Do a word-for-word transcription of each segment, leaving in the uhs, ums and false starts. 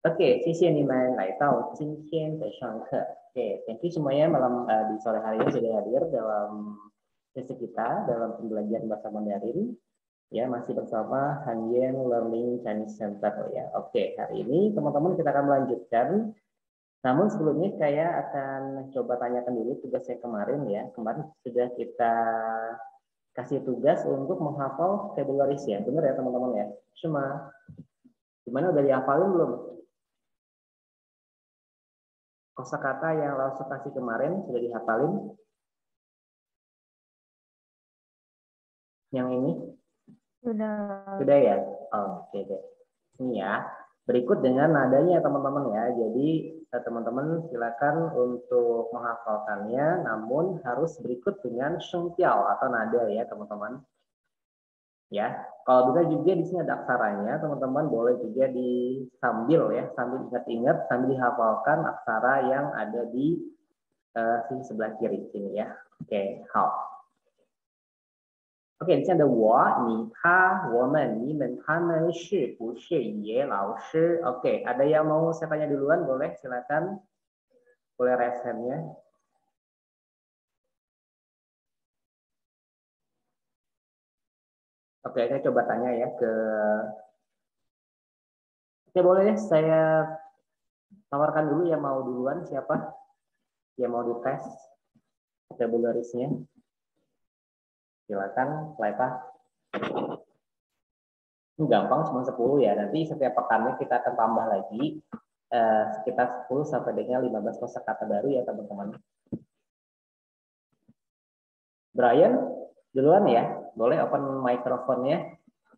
Oke, 谢谢你们来到今天的上课. Oke, thank you semuanya malam uh, di sore hari ini sudah hadir dalam sesi kita dalam pembelajaran bahasa Mandarin. Ya, masih bersama Hanyen Learning Chinese Center ya. Oke, hari ini teman-teman kita akan melanjutkan. Namun sebelumnya saya akan coba tanyakan dulu tugasnya kemarin ya. Kemarin sudah kita kasih tugas untuk menghafal vocabulary ya. Benar ya teman-teman ya? Cuma gimana, udah dihafalin belum? Kosakata yang langsung kasih kemarin sudah dihafalin? Yang ini? Sudah. Sudah ya? Oh, oke deh. Ini ya. Berikut dengan nadanya teman-teman ya. Jadi teman-teman silakan untuk menghafalkannya, namun harus berikut dengan shengpiao atau nada ya teman-teman. Ya, kalau bisa juga di sini ada aksaranya, teman-teman boleh juga di sambil ya, sambil ingat-ingat, sambil dihafalkan aksara yang ada di uh, sisi sebelah kiri sini ya. Oke, hao. Oke, di sini ada wo, ni, ta, women, ni, men, tamen, shi, bu, shi, ye, lao, shi. Oke, ada yang mau saya tanya duluan? Boleh, silakan. Boleh raise hand-nya. Oke, saya coba tanya ya ke... Oke, boleh ya, saya tawarkan dulu yang mau duluan, siapa? Yang mau dites vocabulary-nya. Silakan, Laipa. Ini gampang, cuma sepuluh ya. Nanti setiap pekannya kita akan tambah lagi eh, sekitar sepuluh sampai dengan lima belas kosakata baru ya teman-teman. Brian, duluan ya. Boleh open microphone-nya.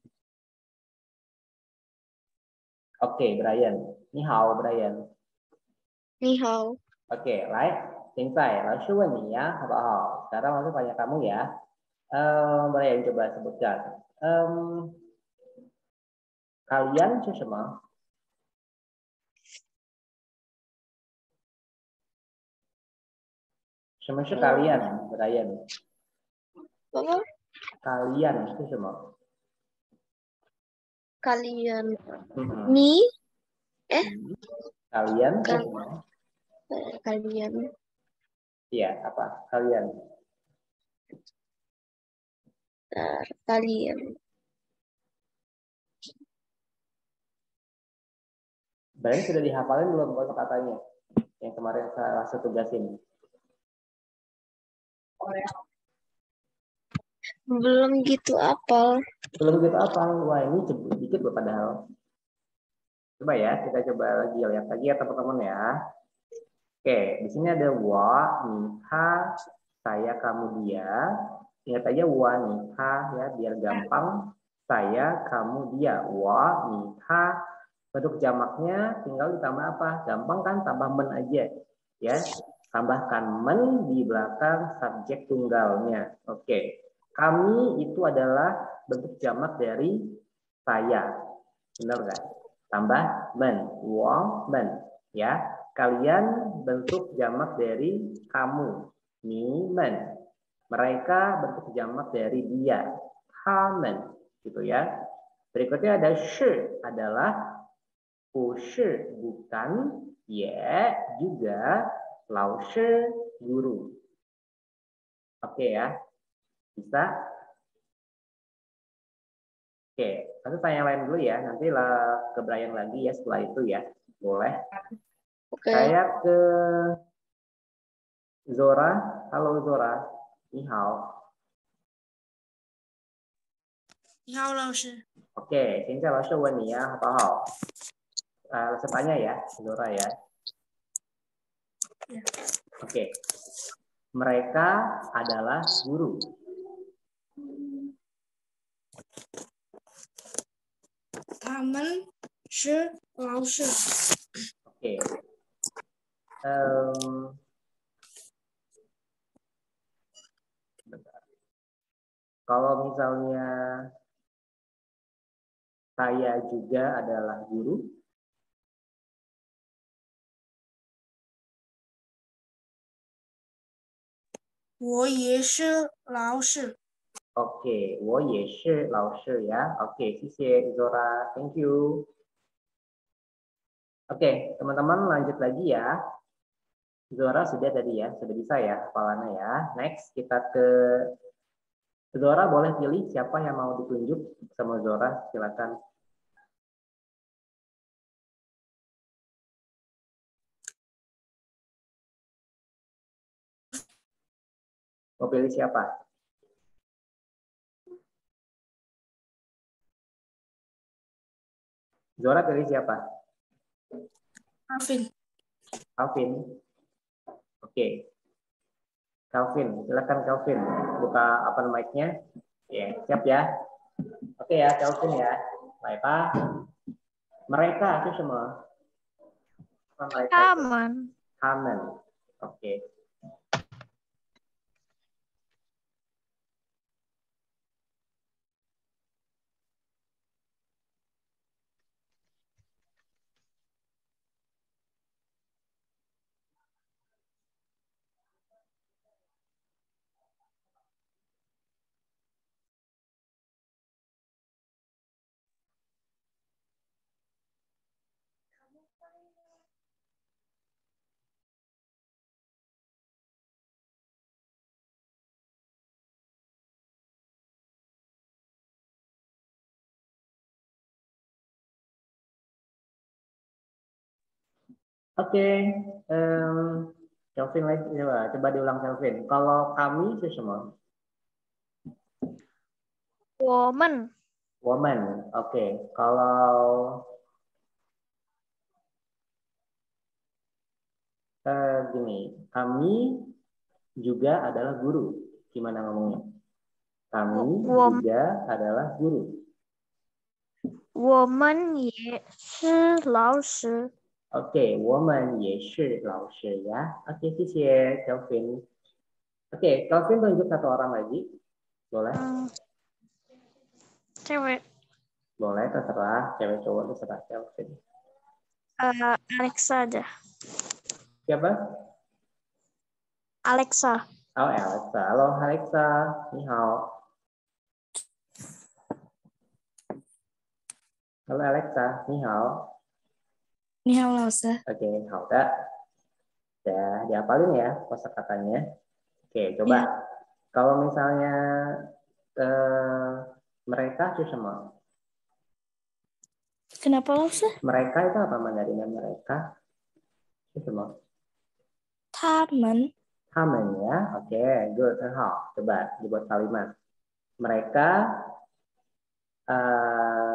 Oke, Brian. Ni hao, Brian. Ni hao. Oke, right. 现在老师问你呀，好不好？ Sekarang langsung tanya kamu ya. Um, Brian coba sebutkan. Um, kalian itu semua? Semua kalian, Brian. Apa? Kalian itu semua. Kalian. Mm-hmm. Ni? Eh? Kalian itu Kal semua. Kalian. Iya, apa? Kalian. Bentar, kalian. Brian sudah dihafalin belum kata-katanya? Yang kemarin saya rasa tugasin. Belum gitu apal. Belum gitu apal. Wah, ini dikit loh padahal. Coba ya, kita coba lagi lihat lagi ya teman-teman ya. Oke, di sini ada wa, ni, ha, saya, kamu, dia. Ingat aja wa, ni, ha ya, biar gampang. Saya, kamu, dia. Wa, ni, ha. Bentuk jamaknya tinggal ditambah apa? Gampang kan? Tambah men aja. Ya, tambahkan men di belakang subjek tunggalnya. Oke. Kami itu adalah bentuk jamak dari saya. Benar nggak? Tambah men. Wong, men. Ya. Kalian bentuk jamak dari kamu. Ni, men. Mereka bentuk jamak dari dia. Kamen. Gitu ya. Berikutnya ada shi adalah 不是 bukan, ye juga, 老师 guru. Oke ya, bisa? Oke, satu tanya yang lain dulu ya, nanti lah ke Brian lagi ya setelah itu ya, boleh? Oke. Saya ke Zora, halo Zora, ni hao. Ni hao, 老师. Oke, 现在老师问你呀，好不好？Uh, saya tanya ya, Zora ya. Ya. Oke, mereka adalah guru. Tamen shi lao shi. Oke. Um, kalau misalnya saya juga adalah guru. Wo ye shi lao shi. Oke, 我也是老师 ya. Oke, 谢谢 Zora. Thank you. Oke, teman-teman lanjut lagi ya. Zora sudah tadi ya, sudah bisa ya hafalannya ya. Next kita ke Zora, boleh pilih siapa yang mau ditunjuk sama Zora, silakan. Mau pilih siapa? Zora pilih siapa? Alvin. Alvin. Oke. Calvin, silakan Calvin. Buka open mic-nya. Oke, siap ya. Oke ya, Calvin ya. Baik, Pak. Mereka itu semua. Mereka itu. Aman. Aman. Oke. Oke, um, Kelvin lagi coba, coba diulang Kelvin. Kalau kami itu semua Woman. woman. Oke, kalau uh, gini, kami juga adalah guru. Gimana ngomongnya? Kami Wom juga adalah guru. 我们也是老师。 Oke, woman 也是老师 ya. Oke, 谢谢 Kelvin. Oke, Kelvin tunjuk satu orang lagi. Boleh? Hmm, cewek. Boleh, terserah. Cewek cowok terserah Kelvin. Eh, Alexa aja. Siapa? Alexa. Oh, Alexa. Halo, Alexa. Ni hao. Halo, Alexa. Ni hao. 你好，老师。 Oke, hao dah. Udah dihafalin ya kosakatanya. Oke, coba. Ya. Kalau misalnya eh, mereka itu semua. Kenapa, lausnya? Mereka itu apa mandarinnya mereka? Itu semua. 他们 Tamen ya. Oke, good. Hao. Coba dibuat kalimat. Mereka uh,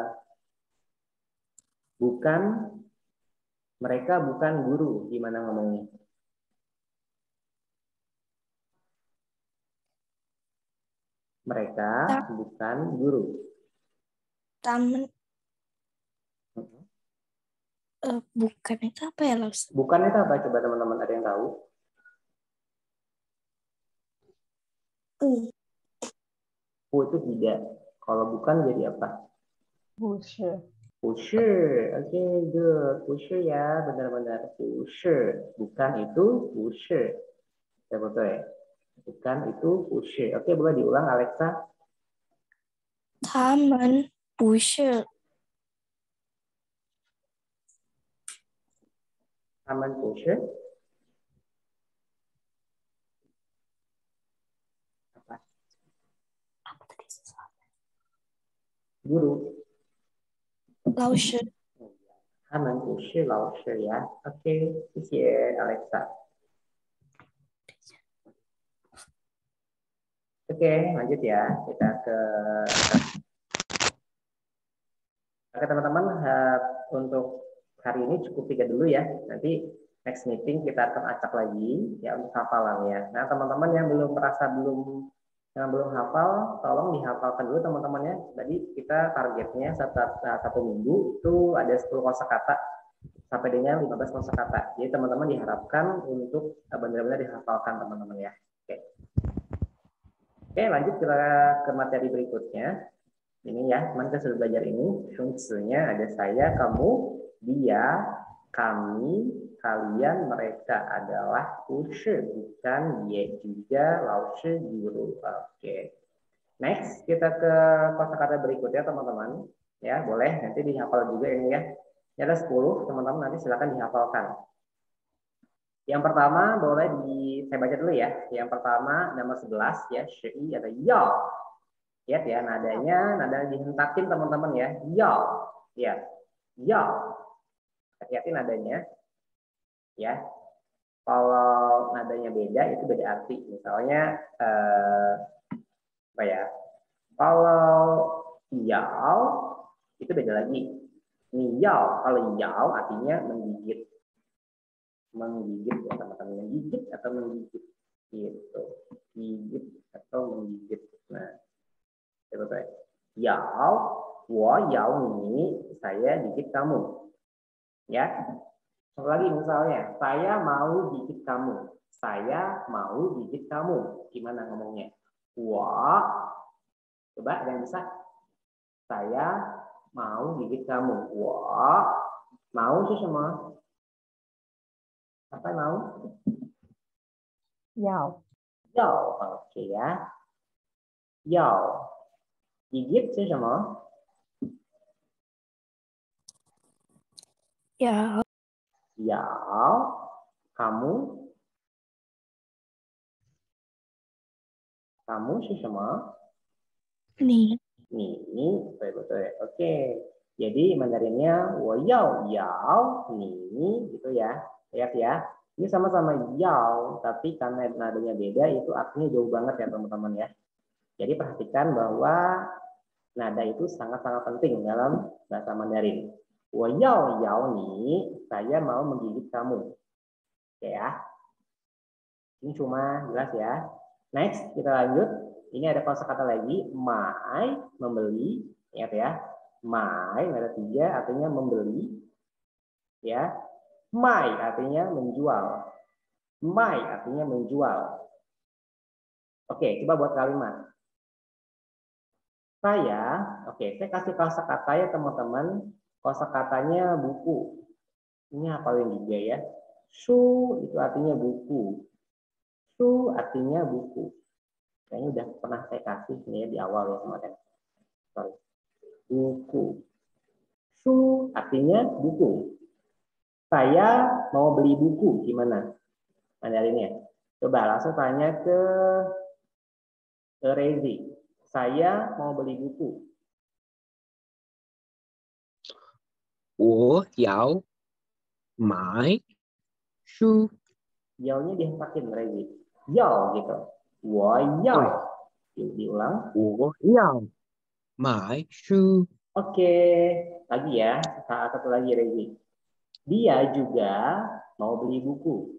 bukan mereka bukan guru. Gimana ngomongnya? Mereka Ta- bukan guru. 他们 Mhm. eh, bukan itu apa ya, lausnya? Bukan itu apa? Coba teman-teman ada yang tahu? Uh, Oh, itu tidak. Kalau bukan jadi apa? 不是， 不是. Oke, good. 不是 ya, benar-benar. 不是. Bukan itu 不是. Ya, betul ya. Bukan itu 不是. Oke, boleh diulang Alexa. 他们不是 Taman 不是. Apa? apa tadi? Guru. 老师。 Taman 不是老师 ya. Oke, 谢谢 Alexa. Oke, lanjut ya. Kita ke Oke teman-teman, uh, untuk hari ini cukup tiga dulu ya. Nanti next meeting kita akan acak lagi ya untuk hafalannya. Nah teman-teman yang belum merasa belum yang belum hafal, tolong dihafalkan dulu teman-temannya. Tadi kita targetnya satu, satu minggu itu ada sepuluh kosakata sampai dengan lima belas kosakata. Jadi teman-teman diharapkan untuk benar-benar dihafalkan teman-teman ya. Oke. Oke, lanjut kita ke materi berikutnya. Ini ya, teman kita sudah belajar ini. Fungsinya ada saya, kamu, dia, kami, kalian, mereka adalah 不是 bukan, ye juga, 老师 guru. Oke. Next, kita ke kosakata berikutnya teman-teman. Ya, boleh nanti dihafal juga ini ya. Ini ada sepuluh, teman-teman nanti silakan dihafalkan. Yang pertama boleh di saya baca dulu ya. Yang pertama nomor sebelas ya, syi ada ya. Lihat ya nadanya, nada dihentakin teman-teman ya. Ya. Ya. Ya. Hati-hati nadanya. Ya. Kalau nadanya beda itu beda arti. Misalnya eh, apa ya? Kalau yao itu beda lagi. Yao, kalau yao artinya menggigit. Menggigit ya teman-teman, menggigit atau menggigit gitu, gigit atau menggigit. Nah, betul. Yao, wo yao ni, saya gigit kamu. Ya. Satu lagi misalnya, saya mau gigit kamu. Saya mau gigit kamu. Gimana ngomongnya? Wo, coba ada yang bisa? Saya mau gigit kamu. Wo, mau sih semua. Apa mau? Yao. Yao, oke ya. Yao. Gigit sih semua. Ya. Yao. Kamu. Kamu sih semua. Ni. Ni, betul-betul. Oke. Jadi Mandarinnya wo yao yao ni gitu ya. Lihat ya. Ini sama-sama yao, tapi karena nadanya beda itu artinya jauh banget ya teman-teman ya. Jadi perhatikan bahwa nada itu sangat-sangat penting dalam bahasa Mandarin. Wo yao yao ni, saya mau menggigit kamu. Oke ya. Ini cuma jelas ya. Next, kita lanjut. Ini ada kosakata lagi, mai, membeli, ingat ya. Mai ada tiga, artinya membeli, ya. Mai artinya menjual. Mai artinya menjual. Oke, coba buat kalimat. Saya, oke, saya kasih kosakata ya teman-teman. Kosakatanya buku. Ini hafalin juga ya. Shu itu artinya buku. Shu artinya buku. Kayaknya udah pernah saya kasih ini ya di awal ya kemarin. Sorry. Buku. Shu artinya buku. Saya mau beli buku, gimana Mandarinnya? Coba langsung tanya ke, ke Rezi. Saya mau beli buku. 我要买书。 Yao-nya dihentakin Rezi. Yao gitu. Wo yao. Diulang. 我要买书。 Oke. Lagi ya. Satu lagi Rezi. Dia juga mau beli buku.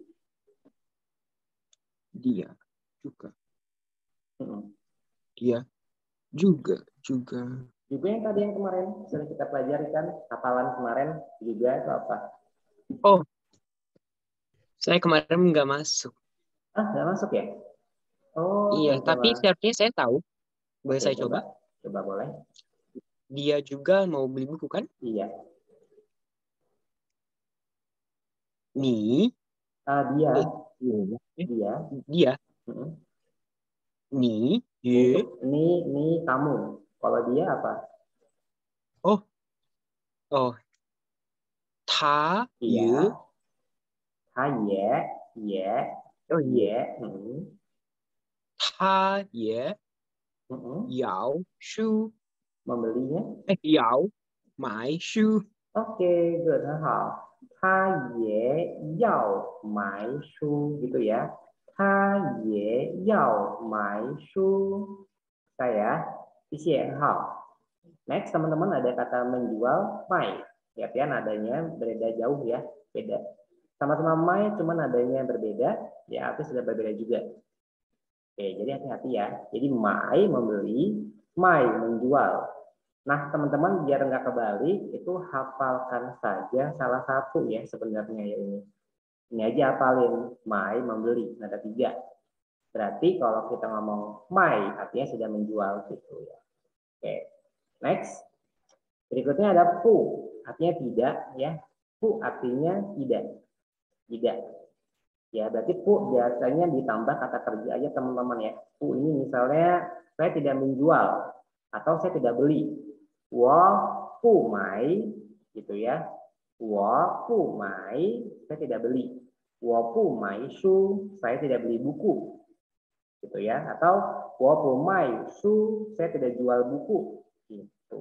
Dia juga. Hmm. Dia juga juga. Juga yang tadi yang kemarin sudah kita pelajari kan, hafalan kemarin juga itu apa? Oh, saya kemarin nggak masuk. Ah, nggak masuk ya? Oh, Iya, coba. tapi artinya saya tahu. Boleh Oke, saya coba. coba? Coba boleh. Dia juga mau beli buku kan? Iya. Ni. Ah, dia. Eh, Dia. dia. Hmm. Ni. Ye. Ini, ini kamu. Kalau dia apa? Oh. Oh. Ta. Iya. Ye. Ha, ye. Ye. Oh, ye. Ye. Hmm. Ta ye. Hmm. Yao shu. Membelinya? Eh, yao mai shu. Oke, good. Hal. Ha, ye. Yao. Mai shu. Gitu ya. Ha, ye. Yao. Mai shu. Saya. Isi hal. Next, teman-teman ada kata menjual, mai. Lihat ya, nadanya berbeda jauh ya, beda. Sama-sama mai, cuma nadanya berbeda, ya artinya sudah berbeda juga. Oke, jadi hati-hati ya. Jadi mai membeli, mai menjual. Nah, teman-teman biar nggak kebalik, itu hafalkan saja salah satu ya sebenarnya ya ini. Ini aja hafalin, mai membeli, nada tiga. Berarti kalau kita ngomong mai, artinya sudah menjual gitu ya. Oke. Next, berikutnya ada pu, artinya tidak ya. Pu artinya tidak, tidak. Ya, berarti pu biasanya ditambah kata kerja aja teman-teman ya. Pu ini misalnya saya tidak menjual atau saya tidak beli. Wo pu mai, gitu ya. Wo pu mai, saya tidak beli. Wo pu mai shu, saya tidak beli buku. Gitu ya. Atau wo pu mai shu, saya tidak jual buku. Gitu.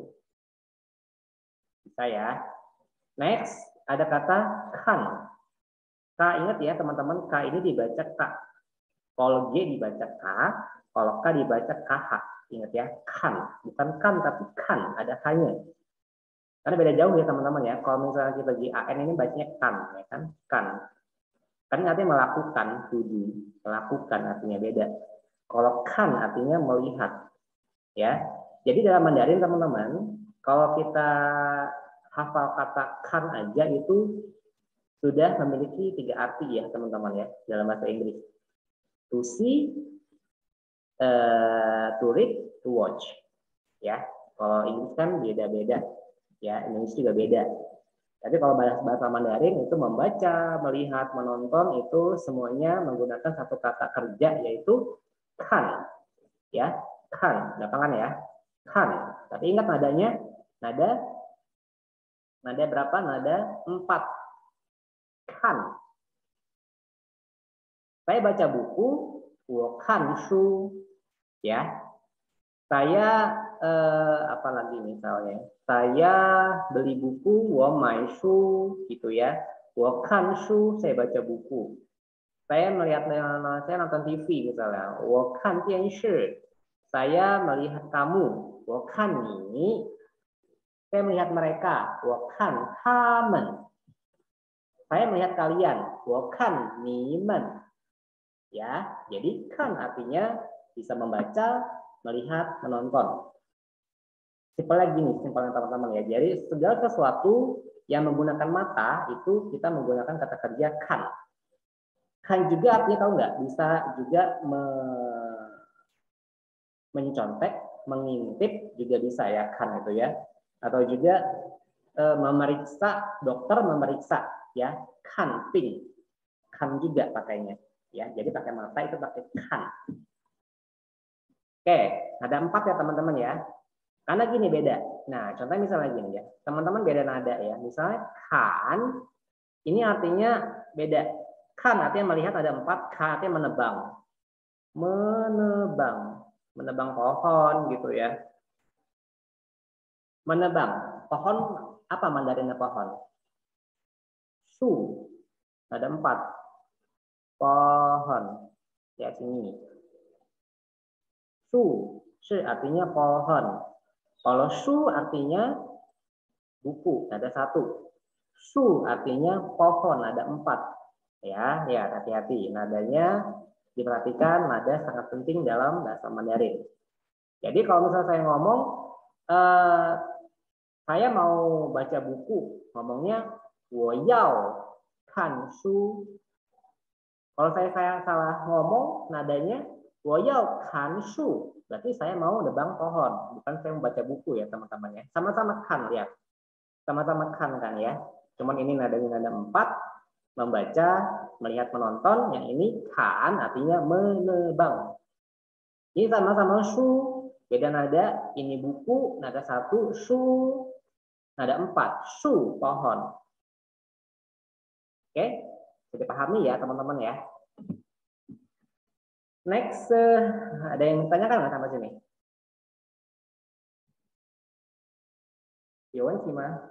Bisa ya. Next, ada kata kan. K, ingat ya teman-teman, K ini dibaca K. Kalau G dibaca K, kalau K dibaca K H. Ingat ya, kan. Bukan kan, tapi kan. Ada K-nya. Karena beda jauh ya teman-teman ya. Kalau misalnya kita G A N ini bacanya kan. Ya kan? Kan. Kan artinya melakukan, to do. Melakukan artinya beda. Kalau kan artinya melihat. Ya. Jadi dalam Mandarin teman-teman, kalau kita hafal kata kan aja itu sudah memiliki tiga arti ya teman-teman ya dalam bahasa Inggris. To see, uh, to read, to watch. Ya, kalau Inggris kan beda-beda. Ya, Inggris juga beda. Tapi kalau bahasa bahasa Mandarin itu membaca, melihat, menonton itu semuanya menggunakan satu kata kerja yaitu kan. Ya, kan. Gampang kan ya? Kan. Tapi ingat nadanya, nada nada berapa? Nada empat. Kan. Saya baca buku, wo kan shu, ya. Saya eh, apa lagi misalnya? Saya beli buku, wo mai shu, gitu ya. Wo kan shu, saya baca buku. Saya melihat, saya nonton T V misalnya, wo kan dianshi. Saya melihat kamu, wo kan ni. Saya melihat mereka, wo kan tamen. Saya melihat kalian, wo kan nimen. Ya, jadi kan artinya bisa membaca, melihat, menonton. Simpelnya gini, simpelnya teman-teman ya. Jadi segala sesuatu yang menggunakan mata itu kita menggunakan kata kerja kan. Kan juga artinya tahu nggak? Bisa juga me mencontek, mengintip juga bisa ya kan itu ya. Atau juga e, memeriksa, dokter memeriksa ya kan ping, kan juga pakainya. Ya, jadi pakai mata itu pakai kan. Oke, ada empat ya teman-teman ya. Karena gini beda. Nah, contohnya misalnya gini ya. Teman-teman beda nada ya. Misalnya kan, ini artinya beda. Kan artinya melihat ada empat, kan artinya menebang. Menebang. Menebang pohon gitu ya. Menebang. Pohon, apa Mandarinnya pohon? Su. Ada empat. Pohon. Ya, sini. Su. Shi artinya pohon. Kalau su artinya buku, ada satu. Su artinya pohon, ada empat. Ya, ya hati-hati. Nadanya diperhatikan, nada sangat penting dalam bahasa Mandarin. Jadi kalau misalnya saya ngomong, eh, saya mau baca buku, ngomongnya wo yao kan su. Kalau saya, saya salah ngomong, nadanya wo yao kan su. Berarti saya mau nebang pohon, bukan saya membaca buku ya teman-teman ya. Sama-sama kan ya, sama-sama kan kan ya. Cuman ini nadanya nada empat, membaca, melihat, menonton. Yang ini kan artinya menebang. Ini sama-sama su, beda nada. Ini buku, nada satu, su, nada empat, su pohon. Oke, jadi pahami ya teman-teman ya. Next, uh, ada yang tanyakan nggak sampai sini? Yowan gimana?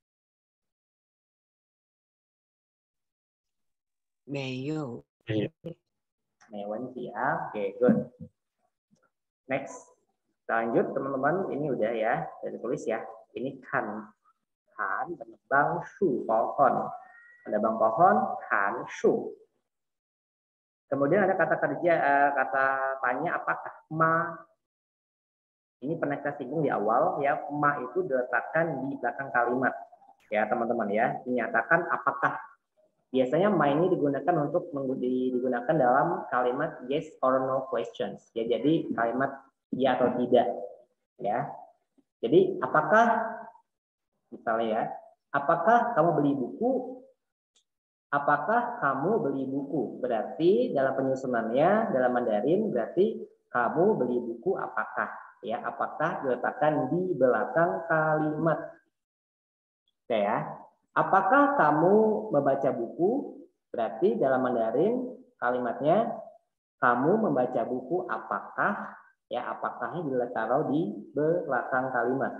没有， 没问题ya. Oke, good. Next, lanjut teman-teman. Ini udah ya, sudah ditulis ya. Ini kan, kan menebang su pohon, menebang pohon kan su. Kemudian ada kata kerja, uh, kata tanya apakah ma. Ini pernah kita singgung di awal ya, ma itu diletakkan di belakang kalimat ya teman-teman ya. Dinyatakan apakah. Biasanya ma ini digunakan untuk digunakan dalam kalimat yes or no questions. Ya, jadi kalimat ya atau tidak ya. Jadi apakah misalnya ya, apakah kamu beli buku? Apakah kamu beli buku? Berarti dalam penyusunannya dalam Mandarin berarti kamu beli buku apakah? Ya, apakah diletakkan di belakang kalimat. Oke ya. Apakah kamu membaca buku? Berarti dalam Mandarin kalimatnya kamu membaca buku apakah, ya apakahnya ditaruh di belakang kalimat.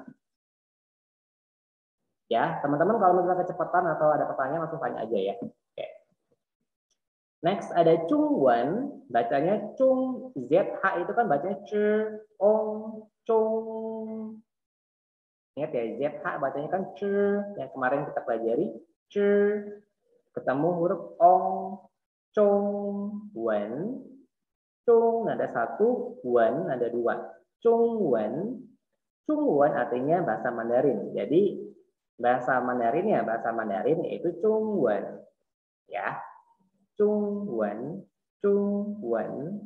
Ya, teman-teman kalau misalnya kecepatan atau ada pertanyaan langsung tanya aja ya. Oke. Next ada Chungwen, bacanya Chung, Z H itu kan bacanya C, Ong, Chung. Ingat ya, Z H bacanya kan C, yang kemarin kita pelajari C, ketemu huruf Ong, Chung, Wen. Chung ada satu, Wen ada dua. Chung Wen, Chung Wen artinya bahasa Mandarin. Jadi bahasa Mandarinnya bahasa Mandarin yaitu Chung Wen. Ya, Chung Wen, Chung Wen.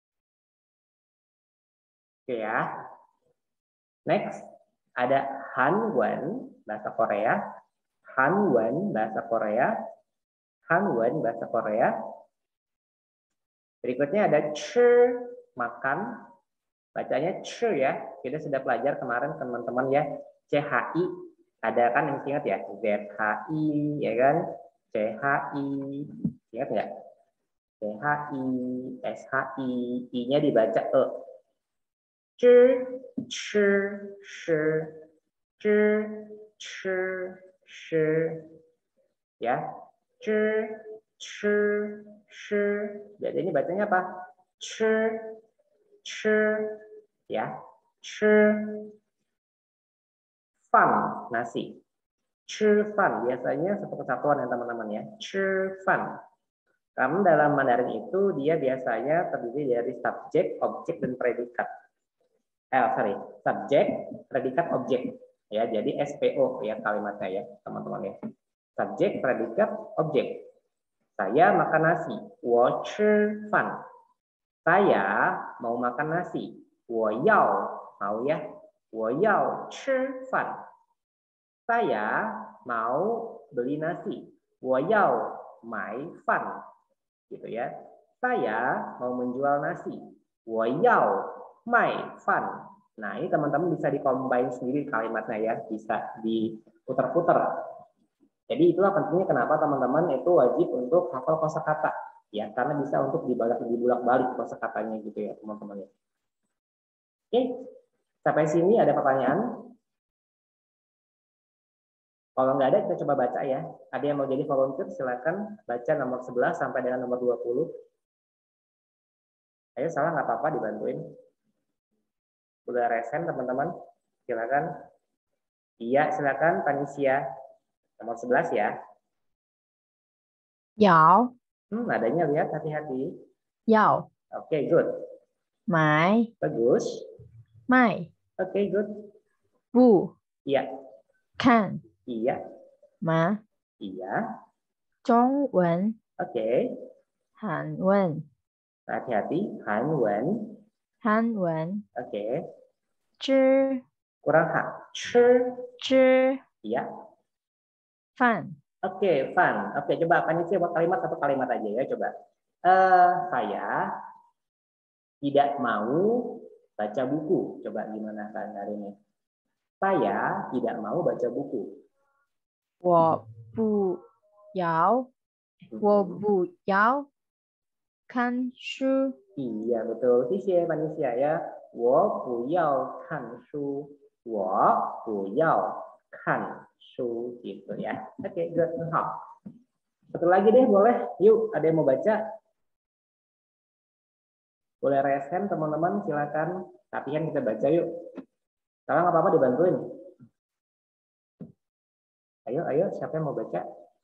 Oke ya. Next ada Han Wen bahasa Korea. Han Wen bahasa Korea. Han Wen bahasa Korea. Berikutnya ada ch, makan. Bacanya ch ya. Kita sudah belajar kemarin teman-teman ya. C H I. Ada kan yang ingat ya? Z H I ya kan? C H I. Ingat nggak? C H I, S H I. I-nya dibaca E. C, ch, sh, c, ch, sh. Ya. C, ch, sh. Jadi ini bacanya apa? C, ch, ya. C, fan, nasi. C, fan. Biasanya satu kesatuan ya teman-teman ya. C, fan. Karena dalam Mandarin itu dia biasanya terdiri dari subjek, objek, dan predikat. Eh, sorry. Subjek, predikat, objek. Ya, jadi S P O ya kalimatnya ya teman-teman ya. Subjek, predikat, objek. Saya makan nasi. 我吃饭. Saya mau makan nasi. 我要 mau ya. 我要吃饭. Saya mau beli nasi. 我要买饭. Gitu ya. Saya mau menjual nasi. 我要卖饭. Nah, ini teman-teman bisa dikombin sendiri kalimatnya ya, bisa diputar-putar. Jadi itulah pentingnya kenapa teman-teman itu wajib untuk hafal kosakata ya, karena bisa untuk dibalik dibulak-balik kosakatanya gitu ya teman-teman ya. Oke, sampai sini ada pertanyaan? Kalau nggak ada kita coba baca ya. Ada yang mau jadi volunteer silakan baca nomor sebelas sampai dengan nomor dua puluh. Ayo salah nggak apa-apa dibantuin. Udah resen teman-teman? Silakan. Iya silakan Panisia. Nomor sebelas ya. Yao. Hmm, nadanya lihat hati-hati. Yao. Oke, okay, good. Mai. Bagus. Mai. Oke, okay, good. Bu. Iya. Kan. Iya. Ma. Iya. Zhongwen. Oke. Okay. Hanwen. Hati-hati. Hanwen. Hanwen. Oke. Okay. Zhi. Kurang H. Ch. Zhi. Iya. Fan. Oke, okay, fun. Oke, okay, coba Panisia buat kalimat satu kalimat aja ya, coba. Uh, saya tidak mau baca buku. Coba gimana kan hari ini? Saya tidak mau baca buku. 我不要 我不要看书. Iya, betul. Sisi Panisia ya. 我不要看书. 我不要看书 gitu ya. Oke, okay, good. Satu lagi deh boleh. Yuk, ada yang mau baca? Boleh resen teman-teman, silakan. Latihan kita baca yuk. Kalau nggak apa-apa dibantuin. Ayo, ayo, siapa yang mau baca?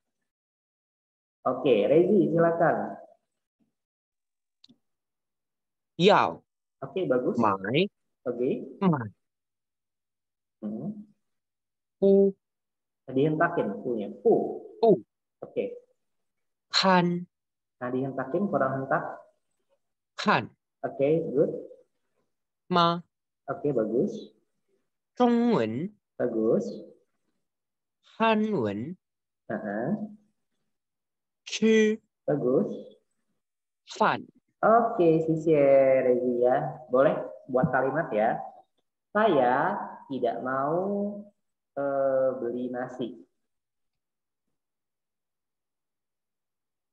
Oke, Rezi, silakan. Yao. Oke, bagus. Mai. Oke. Mai. Hmm. Pu. Dihentakin punya. Pu. Pu. Oke. Kan. Nah, dihentakin kurang hentak. Kan. Oke, good. Ma. Oke, bagus. Zhongwen. Bagus. Hanwen. Uh-huh. Chi. Bagus. Fan. Oke, sisi Rezi ya. Boleh buat kalimat ya. Saya tidak mau uh, beli nasi.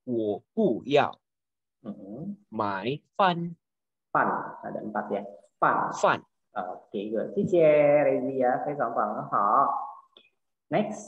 我不要 Hmm. 买饭 Fun, ada empat ya. Fun. 饭 Oke, good. 谢谢 Rezi ya, 非常棒，很好。Next.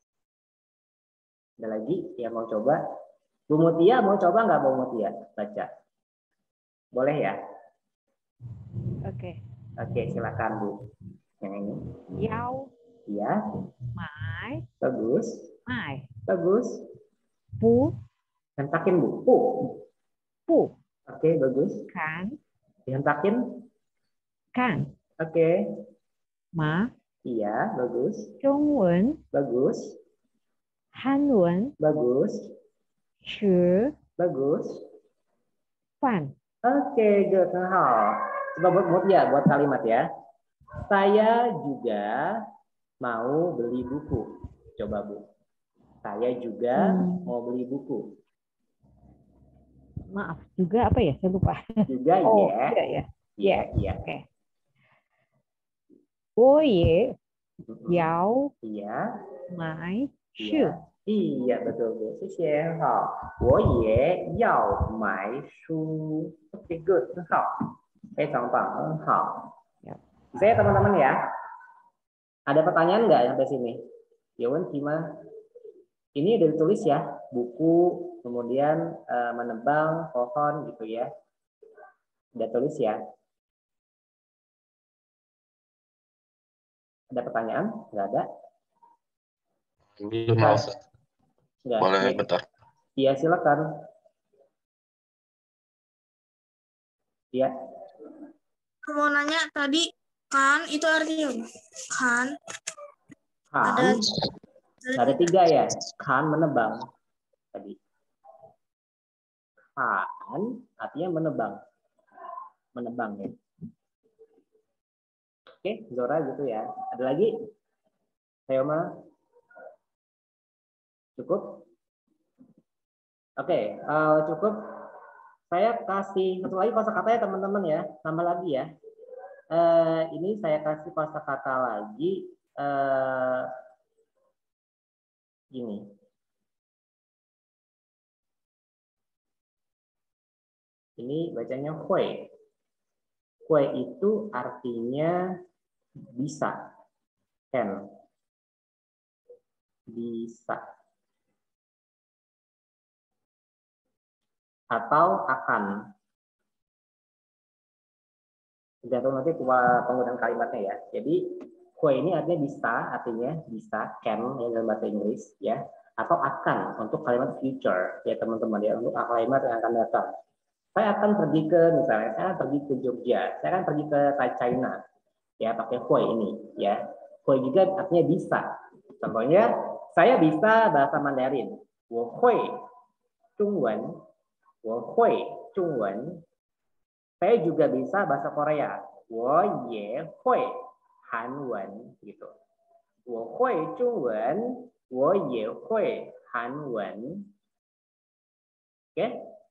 Ada lagi yang mau coba? Bu Mutia mau coba nggak Bu Mutia baca? Boleh ya? Oke. Oke, silakan Bu. Yang ini. Yao Iya, mai bagus, mai bagus. bu Hentakin Bu. Bu. bu Oke, bagus. kan Dihentakin. kan Oke. ma Iya, bagus. Zhongwen Bagus. Hanwen Bagus. Shi Bagus. Fan. Oke, good. Nah, coba buat, buat ya, buat kalimat ya. Saya juga mau beli buku. Coba Bu. Saya juga Hmm. mau beli buku. Maaf juga apa ya? Saya lupa. Juga Oh, ya. iya ya. Iya, iya. Oke. Oh ye Mm-mm. yao Iya. mai shu. Iya. Iya, betul Bu. 谢谢，很好。我也要买书。Oke, good. 很好。非常棒，很好。 Ya. Saya teman-teman ya. Ada pertanyaan nggak sampai sini? Yawan gimana? Ini udah ditulis ya, buku, kemudian uh, menebang pohon gitu ya. Udah tulis ya. Ada pertanyaan? Nggak ada? Belum mau, Ustaz. Nggak. Boleh Iya. bentar. Iya, silakan. Iya. Mau nanya tadi kan itu artinya kan Kan. ada Ada tiga ya. Kan menebang. Tadi. Kan artinya menebang. Menebang ya. Oke, Zora gitu ya. Ada lagi? Sayoma? Cukup? Oke, uh, cukup. Saya kasih satu lagi kosakata ya teman-teman ya. Tambah lagi ya. Uh, ini saya kasih kosakata lagi. Uh, gini. Ini bacanya hui. Hui itu artinya bisa. Can. Bisa. Atau akan. Tergantung nanti penggunaan kalimatnya ya. Jadi hui ini artinya bisa, artinya bisa, can ya dalam bahasa Inggris ya. Atau akan untuk kalimat future ya teman-teman ya, untuk kalimat yang akan datang. Saya akan pergi ke misalnya saya akan pergi ke Jogja, saya akan pergi ke China ya pakai hui ini ya. Hui juga artinya bisa. Contohnya saya bisa bahasa Mandarin. 我会中文 我会中文 Saya juga bisa bahasa Korea. 我也会韩文 gitu. 我会中文我也会韩文 Oke?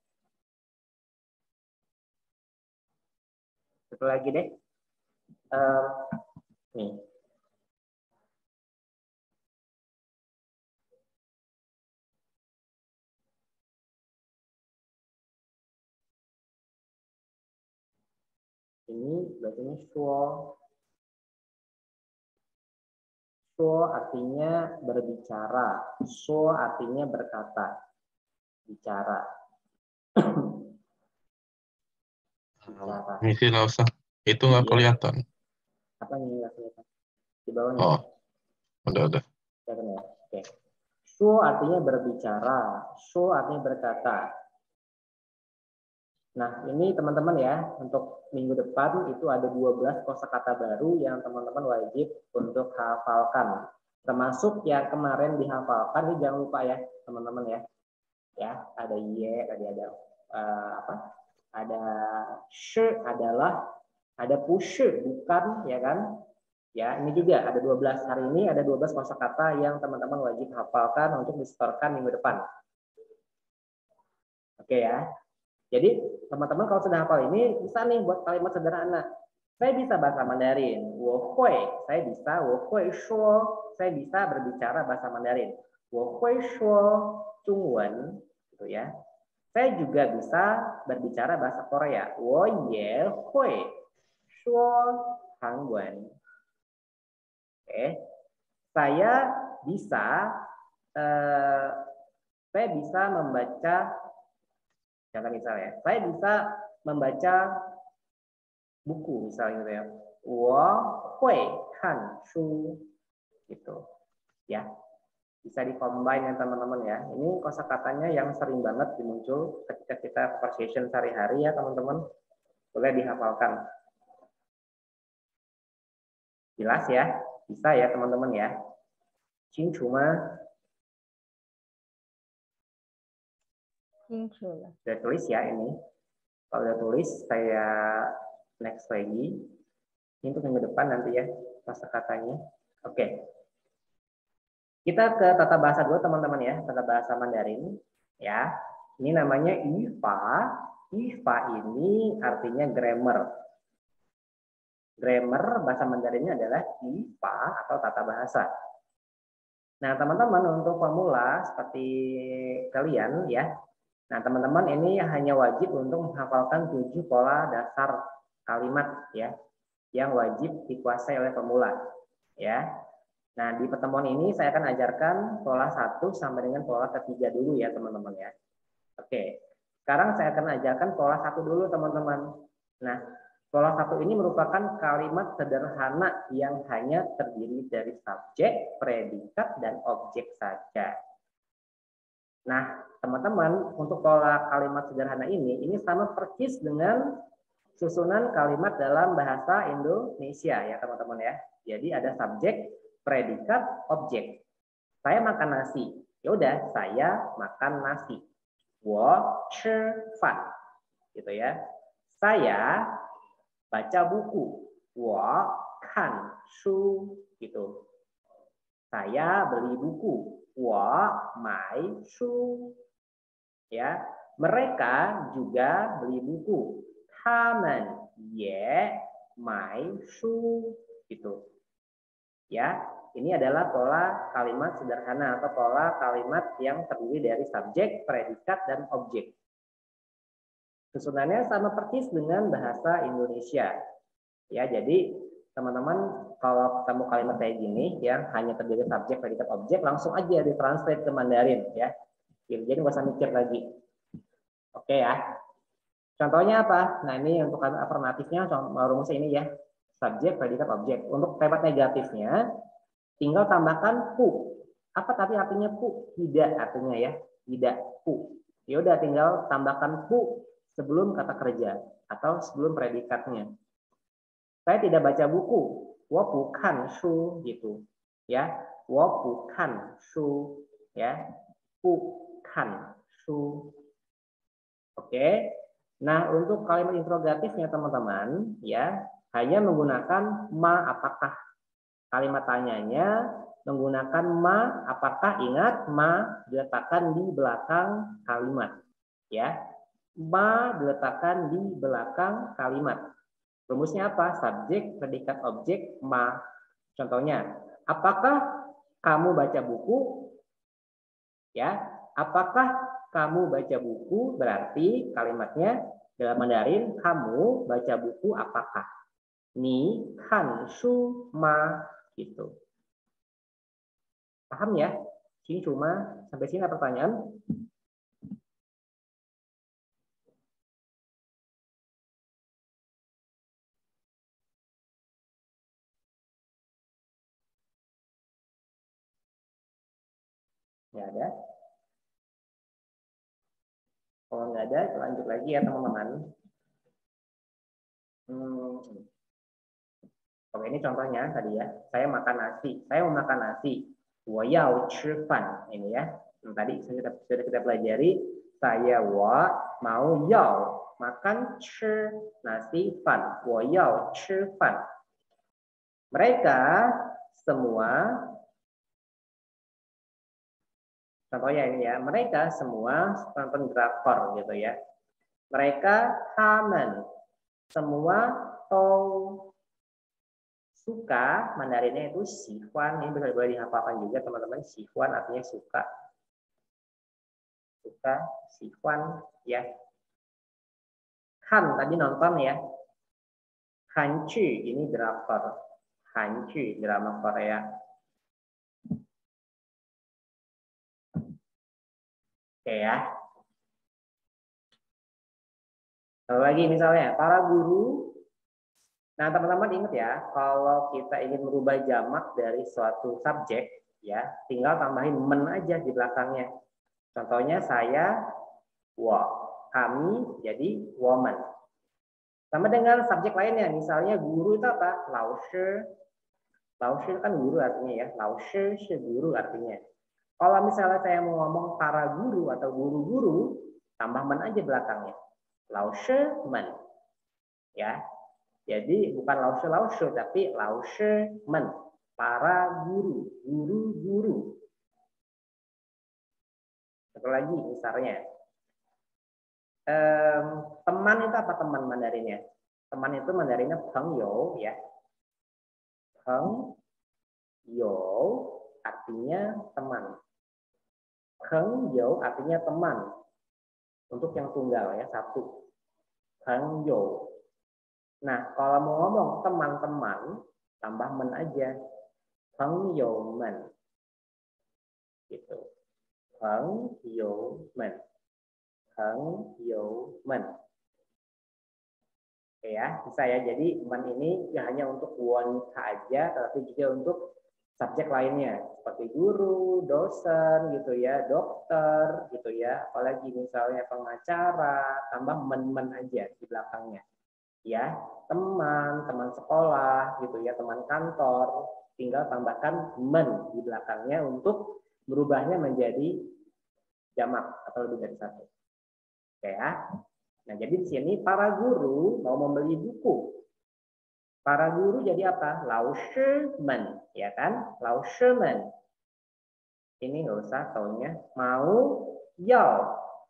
Satu lagi deh. Uh, nih. Ini bacanya shuo. Shuo artinya berbicara. Shuo artinya berkata. Bicara. Bicara. Misi lah, Ustaz. Itu nggak Iya. kelihatan. Apa ini nggak kelihatan? Di bawahnya. Oh, udah ada. Kelihatan ya? Oke. Shuo artinya berbicara. Shuo artinya berkata. Nah, ini teman-teman ya, untuk minggu depan itu ada dua belas kosakata baru yang teman-teman wajib untuk hafalkan. Termasuk yang kemarin dihafalkan, ini jangan lupa ya, teman-teman ya. Ya, ada ye, tadi ada uh, apa? Ada she adalah, ada push bukan, ya kan? Ya, ini juga ada dua belas hari ini ada dua belas kosakata yang teman-teman wajib hafalkan untuk disetorkan minggu depan. Oke ya. Jadi teman-teman kalau sudah hafal ini bisa nih buat kalimat sederhana. Saya bisa bahasa Mandarin. 我会, saya bisa. 我会说, saya bisa berbicara bahasa Mandarin. 我会说中文. gitu ya. Saya juga bisa berbicara bahasa Korea. 我也会说韩文. Oke. Saya bisa eh, saya bisa membaca, contoh misalnya, saya bisa membaca buku misalnya gitu ya. 我会看书 gitu. Ya. Bisa dikombin ya teman-teman ya. Ini kosakatanya yang sering banget muncul ketika kita conversation sehari-hari ya teman-teman. Boleh dihafalkan. Jelas ya? Bisa ya teman-teman ya. Cuma sudah tulis ya ini. Kalau udah tulis saya next lagi. Ini untuk minggu depan nanti ya kosakatanya. Oke. Kita ke tata bahasa dulu teman-teman ya, tata bahasa Mandarin ya. Ini namanya Yifa. Yifa ini artinya grammar. Grammar bahasa Mandarinnya adalah Yifa atau tata bahasa. Nah, teman-teman untuk pemula seperti kalian ya. Nah, teman-teman ini hanya wajib untuk menghafalkan tujuh pola dasar kalimat ya yang wajib dikuasai oleh pemula ya. Nah, di pertemuan ini saya akan ajarkan pola satu sampai dengan pola ketiga dulu ya, teman-teman ya. Oke, sekarang saya akan ajarkan pola satu dulu, teman-teman. Nah, pola satu ini merupakan kalimat sederhana yang hanya terdiri dari subjek, predikat, dan objek saja. Nah, teman-teman, untuk pola kalimat sederhana ini, ini sama persis dengan susunan kalimat dalam bahasa Indonesia ya, teman-teman ya. Jadi ada subjek, predikat, objek. Saya makan nasi. Ya udah, saya makan nasi. 我吃饭. Gitu ya. Saya baca buku. 我看书. Gitu. Saya beli buku. 我买书. Ya, mereka juga beli buku. 他们也买书. Gitu. Ya, ini adalah pola kalimat sederhana atau pola kalimat yang terdiri dari subjek, predikat, dan objek. Susunannya sama persis dengan bahasa Indonesia. Ya, jadi teman-teman kalau ketemu kalimat kayak gini yang hanya terdiri dari subjek, predikat, objek, langsung aja ditranslate ke Mandarin ya. Jadi nggak usah mikir lagi. Oke ya. Contohnya apa? Nah, ini untuk afirmatifnya rumusnya ini ya. Subjek, predikat, objek. Untuk kalimat negatifnya, tinggal tambahkan pu. Apa tapi artinya pu? Tidak artinya ya. Tidak, pu. Ya udah tinggal tambahkan pu sebelum kata kerja atau sebelum predikatnya. Saya tidak baca buku. 我不看书 gitu. Ya, 我不看书 ya. 不看书. Oke. Nah, untuk kalimat interrogatifnya teman-teman ya, hanya menggunakan ma apakah. Kalimat tanyanya menggunakan ma apakah. Ingat, ma diletakkan di belakang kalimat. Ya, ma diletakkan di belakang kalimat. Rumusnya apa? Subjek, predikat, objek, ma. Contohnya, apakah kamu baca buku? Ya, apakah kamu baca buku? Berarti kalimatnya dalam Mandarin, kamu baca buku apakah? Ni kan shu ma gitu. Paham ya? Sini cuma sampai sini ada pertanyaan? Ya ada. Kalau nggak ada, lanjut lagi ya teman-teman. Hmm. Oke, ini contohnya tadi ya. Saya makan nasi. Saya mau makan nasi. 我要吃饭. Ini ya. Yang tadi sudah, sudah kita pelajari. Saya wa mau yao makan 吃 nasi fan. 我要吃饭. Mereka semua, contohnya ini ya, mereka semua penonton drakor gitu ya. Mereka taman semua tau suka. Mandarinnya itu sihuan. Ini bisa boleh dihafalkan juga teman-teman. Sihuan artinya suka. suka, sihuan, ya. Han tadi nonton ya. Hancu ini drakor. Hancu drama Korea. Oke ya. Lalu lagi misalnya para guru. Nah teman-teman ingat ya, kalau kita ingin merubah jamak dari suatu subjek, ya tinggal tambahin men aja di belakangnya. Contohnya saya, wo, kami jadi woman. Sama dengan subjek lainnya, misalnya guru itu apa? Lao shi. Lao shi kan guru artinya ya. Lao shi shi guru artinya. Kalau misalnya saya mau ngomong para guru atau guru-guru, tambah men aja belakangnya. Lao shi men. Ya. Jadi bukan lao shi lao shi tapi lao shi men. Para guru, guru-guru. Satu lagi misalnya. Um, teman itu apa teman Mandarinnya? Teman itu Mandarinnya pengyou ya. Pengyou artinya teman. Pengyou artinya teman. Untuk yang tunggal ya, satu. Pengyou. Nah, kalau mau ngomong teman-teman, tambah men aja. Pengyou men. Gitu. Pengyou men. Pengyou men. Oke ya, bisa ya. Jadi men ini ya hanya untuk wanita aja, tapi juga untuk subjek lainnya seperti guru, dosen gitu ya, dokter gitu ya. Apalagi misalnya pengacara, tambah men-men aja di belakangnya. Ya, teman, teman sekolah gitu ya, teman kantor, tinggal tambahkan men di belakangnya untuk berubahnya menjadi jamak atau lebih dari satu. Oke ya. Nah, jadi di sini para guru mau membeli buku. Para guru jadi apa? Lao shi men, ya kan? Lao shi men. Ini nggak usah taunya. Mau yao.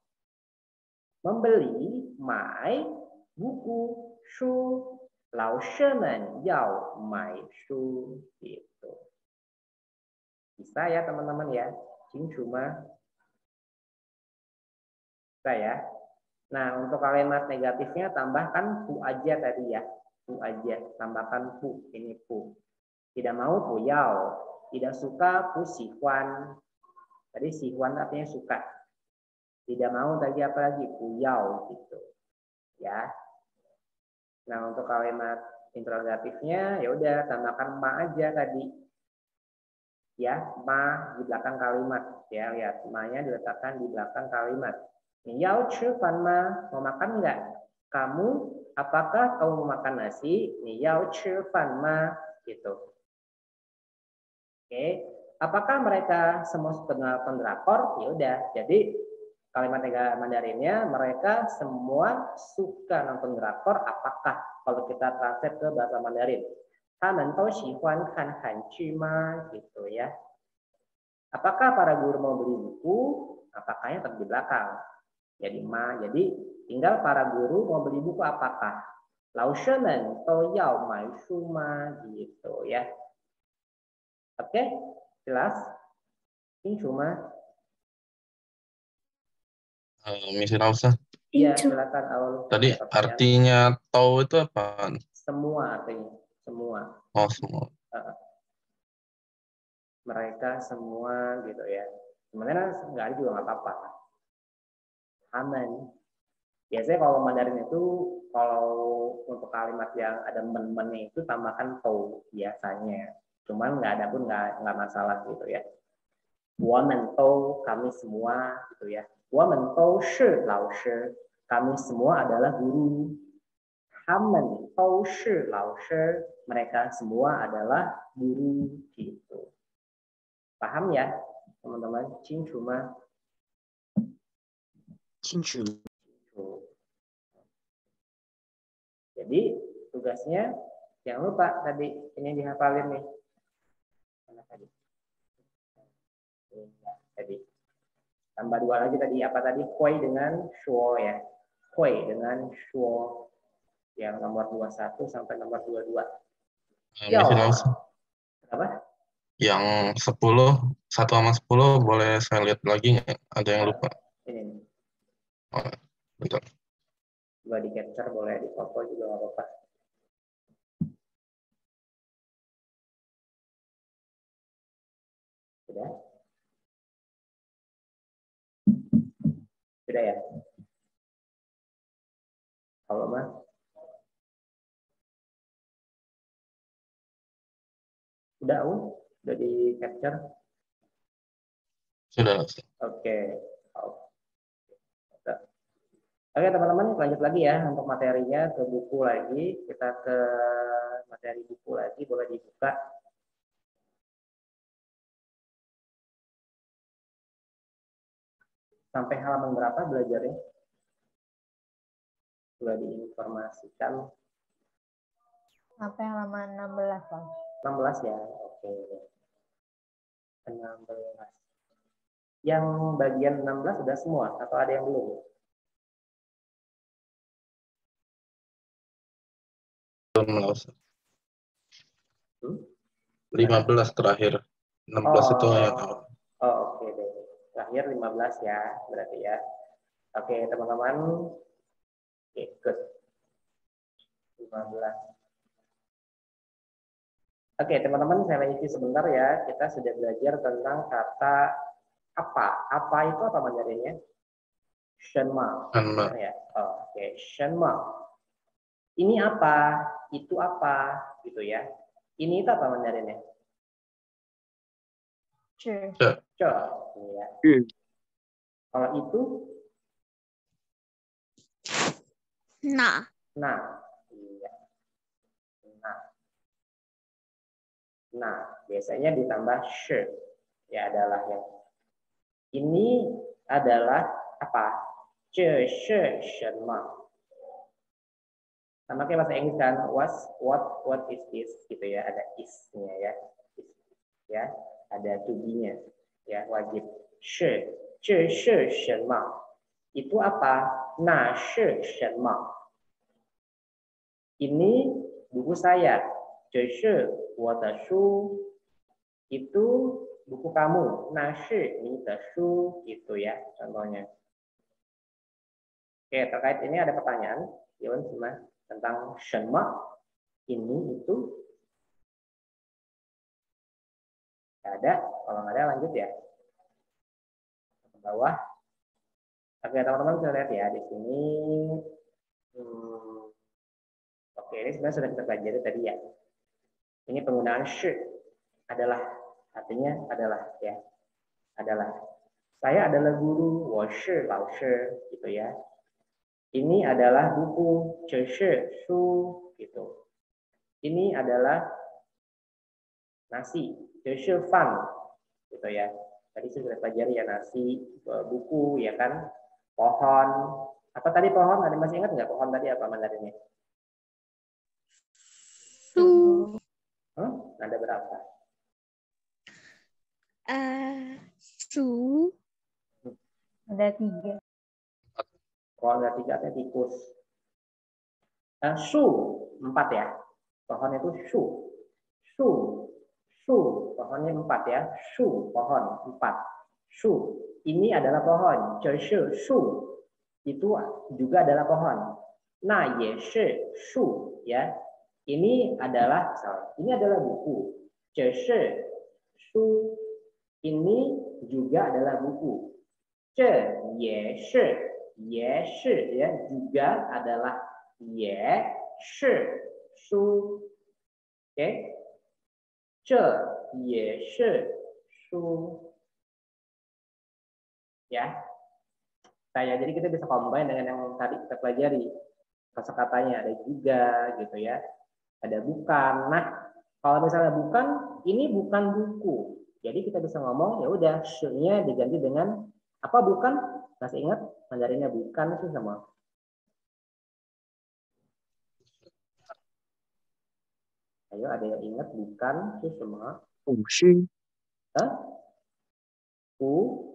Membeli, mai, buku, shu. Lao shi men yao mai shu. Gitu. Bisa ya teman-teman ya. Jing cuma. Bisa ya. Nah, untuk kalimat negatifnya tambahkan pu aja tadi ya. Pu aja, tambahkan pu. Ini pu. Tidak mau pu yao. Tidak suka pu sihuan. Tadi sihuan artinya suka. Tidak mau tadi apa lagi? Pu yao gitu. Ya. Nah, untuk kalimat interrogatifnya ya udah tambahkan ma aja tadi. Ya, ma di belakang kalimat. Ya, lihat ma-nya diletakkan di belakang kalimat. Yao chi fan ma, mau makan enggak? Kamu, apakah kamu mau makan nasi? Yao chi fan ma, gitu. Oke, apakah mereka semua suka nonton drakor? Ya udah, jadi kalimat Mandarinnya mereka semua suka nonton drakor. Apakah kalau kita translate ke bahasa Mandarin? Tamen tou xihuan kan hanqu ma, gitu ya. Apakah para guru mau beli buku? Apakahnya tetap di belakang. Jadi ma, jadi tinggal para guru mau beli buku apakah? Lao shi men dou yao mai shu ma, gitu ya. Oke, jelas? Ini cuma. Uh, Misi Rausa. Iya, silakan Aul. Tadi artinya tau itu apa? Semua artinya, semua. Oh, semua. Uh, mereka semua gitu ya. Sebenarnya nggak ada juga nggak apa-apa. Aman. Biasanya kalau Mandarin itu kalau untuk kalimat yang ada men-men itu tambahkan to biasanya. Cuman nggak ada pun nggak nggak masalah gitu ya. Women to kami semua gitu ya. Women to shi lao shi, kami semua adalah guru. Hamen to shi lao shi, mereka semua adalah guru gitu. Paham ya teman-teman? Cing cuma. Jadi tugasnya jangan lupa tadi ini dihafalin nih. Mana tadi? Tadi tambah dua lagi tadi apa tadi? Hui dengan shuo ya. Hui dengan shuo yang nomor dua puluh satu sampai nomor dua puluh dua. Misi Rausa. Apa? Yang sepuluh, satu sama sepuluh boleh saya lihat lagi nggak? Ada yang lupa. Ini. Oh, bentar. Coba di capture boleh, di foto juga nggak apa-apa. Sudah? Sudah ya? Kalau mah? Sudah, um? Sudah di capture? Sudah. Oke. Oke teman-teman, lanjut lagi ya untuk materinya ke buku lagi. Kita ke materi buku lagi, boleh dibuka. Sampai halaman berapa belajarnya? Sudah diinformasikan. Sampai halaman enam belas, Bang. enam belas ya, oke. enam belas. Yang bagian enam belas sudah semua atau ada yang belum? Hmm? lima belas terakhir. enam belas itu Oh, yang awal. oh oke deh. Terakhir lima belas ya, berarti ya. Oke, teman-teman. Oke, good. lima belas. Oke, teman-teman, saya review sebentar ya. Kita sudah belajar tentang kata apa. Apa itu apa mandarinnya? Shenma. Shenma. Ya. Oh, oke, Shenma. Ini apa? Itu apa? Gitu ya. Ini itu apa mandarinnya? Ce. Ce. Ya. Kalau itu? Nah. Nah. Iya. Nah. Nah, biasanya ditambah she. Ya, adalah yang. Ini adalah apa? Ce, she, shenma. Sama kayak bahasa Inggris kan, what, what, what is this? Gitu ya, ada is-nya ya. Is, ya, ada to be-nya. Ya, wajib. She, ce, she, shenma. Itu apa? Na, she, shenma. Ini buku saya. Ce, she, wo de shu. Itu buku kamu. Na, shi, ni de shu. Gitu ya, contohnya. Oke, terkait ini ada pertanyaan. Yun, cuma tentang shenma, ini, itu. Nggak ada. Kalau nggak ada, lanjut ya. Ke bawah. Oke, teman-teman bisa lihat ya di sini. Hmm, oke, ini sebenarnya sudah kita pelajari tadi ya. Ini penggunaan shi adalah, artinya adalah ya, adalah. Saya adalah guru, wo shi lao shi, gitu ya. Ini adalah buku, ce shi shu, gitu. Ini adalah nasi, ce shi fan, gitu ya. Tadi sudah pelajari ya, nasi, buku, ya kan, pohon. Apa tadi pohon? Ada masih ingat nggak pohon tadi apa mandarinnya? Su. Huh? Ada berapa? Uh, su. Ada tiga. Kalau ada tiga, ada tikus. Uh, su, empat ya. Pohon itu su. Su. Su, pohonnya empat ya. Su, pohon, empat. Su, ini adalah pohon. Ce shi shu, itu juga adalah pohon. Na ye shi shu, ya. Ini adalah, ini adalah buku. Ce shi shu, ini juga adalah buku. Ce ye shi, ye shi, ya, juga adalah ye shi shu. Oke. Okay. Ce ye shi shu. Ya. Saya jadi kita bisa combine dengan yang tadi kita pelajari. Kosakatanya ada juga gitu ya. Ada bukan. Nah, kalau misalnya bukan, ini bukan buku. Jadi kita bisa ngomong ya udah shi-nya diganti dengan apa bukan? Masih ingat mandarinnya bukan itu sama. Ayo, ada yang ingat bukan itu semua? Bushi. Hah? Bu,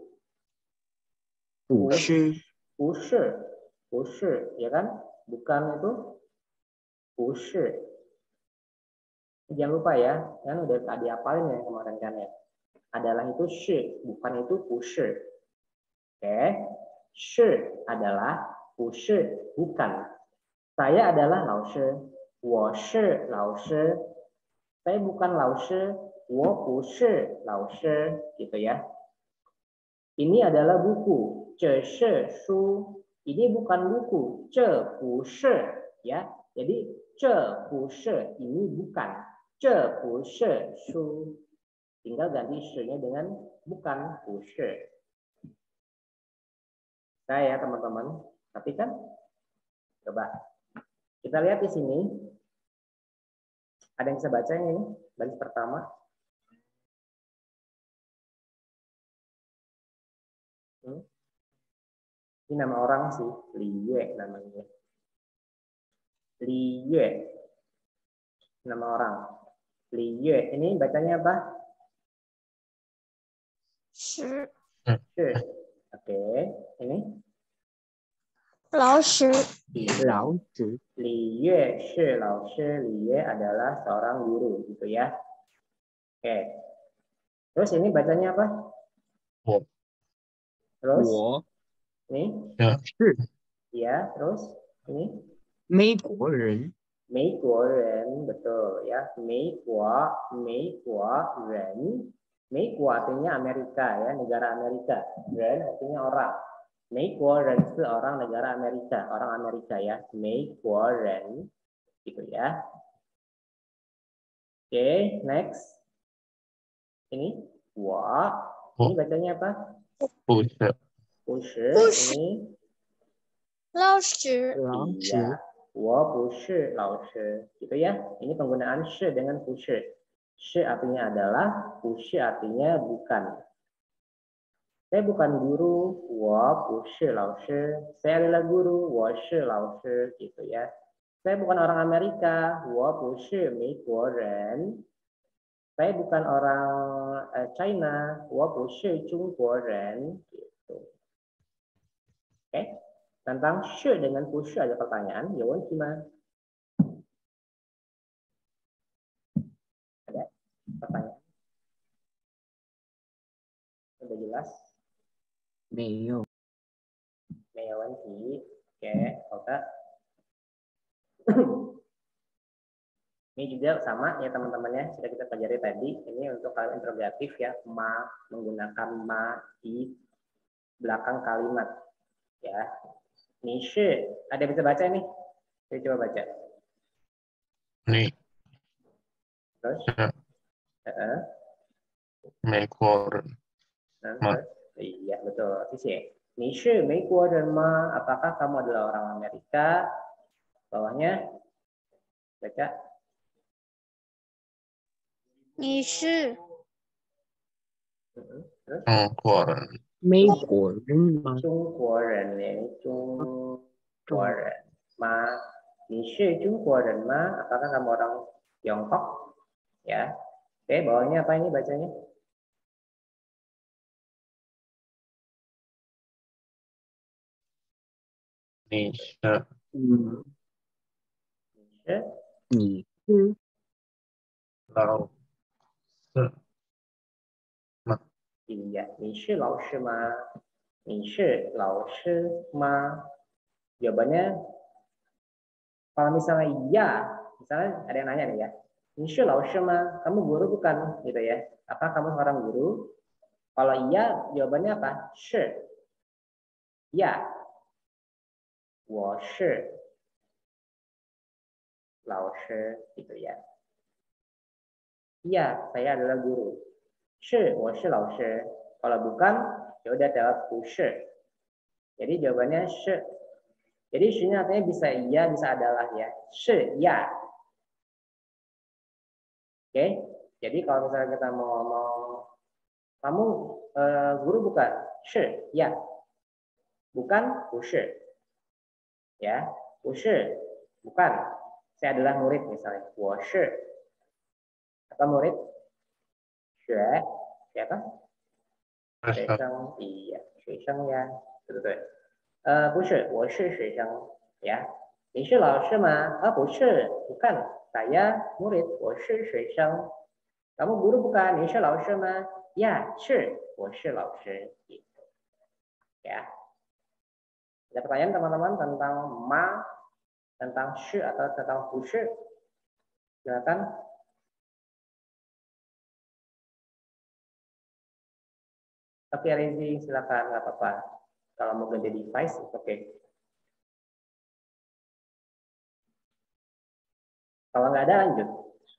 Bushi. bushi, bushi, ya kan? Bukan itu bushi. Jangan lupa ya, kan udah tadi apalin ya kemarin kan ya. Adalah itu shi, bukan itu bushi. Oke. Shi adalah, bu shi bukan. Saya adalah lao shi, wo shi lao shi. Saya bukan lao shi, wo bu shi lao shi, gitu ya. Ini adalah buku, ce shi shu. Ini bukan buku, ce bu shi, ya. Jadi ce bu shi ini bukan, ce bu shi shu. Tinggal ganti shi-nya dengan bukan bu shi. Nah ya teman-teman, tapi kan coba kita lihat di sini. Ada yang bisa baca ini, baris pertama. Hmm. Ini nama orang sih, Li Yue namanya. Li Yue, nama orang. Li Yue, ini bacanya apa? Shi. Shi. Oke, ini Lao shi. Lao Zhi. Li Yue Shi Lao Shi. Li Yue adalah seorang guru, gitu ya. Oke. Terus ini bacanya apa? Wo. Terus Wo ini, Ya. shi ya. Terus ini 美国人。 美国人, betul ya. 美国, 美国人. 美国 artinya Amerika ya, negara Amerika. Ren artinya orang. 美国人 是 orang negara Amerika, orang Amerika ya. 美国人, gitu ya. Oke, okay, next. Ini wa. Ini bacanya apa? Bu shi. 不是 Bushi. ini Lao shi. Lao Zhi. iya. 我不是老师, gitu ya. Ini penggunaan shi dengan 不是. Shi artinya adalah, 不是 artinya bukan. Saya bukan guru, 我不是老师. Saya adalah guru, 我是老师, gitu ya. Saya bukan orang Amerika, 我不是美国人. Saya bukan orang eh, China, 我不是中国人, gitu. Oke, okay. Tentang shi dengan 不是 ada pertanyaan, Yawan gimana? Ada pertanyaan? Sudah jelas? 没有。 没有问题. Oke, oke. Ini juga sama ya teman-temannya, sudah kita pelajari tadi. Ini untuk kalimat interrogatif ya, ma menggunakan ma di belakang kalimat ya. Ni shi, ada yang bisa baca nih? Saya coba baca. Ni. Terus? Ya. Uh-uh. 美国人. Ma. Terus? Iya, betul. Sisi. Ni shi美国人吗? Apakah kamu adalah orang Amerika? Bawahnya baca. 你是 Uh-uh. Terus? 中国人. 美国人吗？ 中国人呢？中国人吗？你是中国人吗? Apakah kamu orang Tiongkok? Ya. Oke, bawahnya apa ini bacanya? Ni shi. 嗯， Ni 你是 Lao shi. iya. 你是老师吗? 你是老师吗? Jawabannya kalau misalnya iya, misalnya ada yang nanya nih ya. 你是老师吗? Kamu guru bukan? Gitu ya. Apa kamu seorang guru? Kalau iya, jawabannya apa? 是. Ya. 我是老师, gitu ya. Iya, saya adalah guru. 是，我是老师. Kalau bukan, ya udah jawab 不是. Jadi jawabannya 是. Jadi 是-nya artinya bisa iya, bisa adalah ya. 是 ya. Oke. Jadi kalau misalnya kita mau ngomong, kamu uh, guru bukan? 是 ya. Bukan 不是. Ya, 不是 bukan. Saya adalah murid misalnya. 我是 apa murid? 学 siapa? 学生 iya, 学生呀，对不对？呃，不是，我是学生呀。你是老师吗？啊，不是 bukan. Saya murid, 我是学生. Kamu guru bukan? 你是老师吗？ Ya, 是，我是老师. Gitu. Ya. Ada pertanyaan teman-teman tentang ma, tentang shi atau tentang fushi? Silakan. Oke, Rizky, silakan, nggak apa-apa. Kalau mau ganti device, oke. Okay. Kalau nggak ada, lanjut.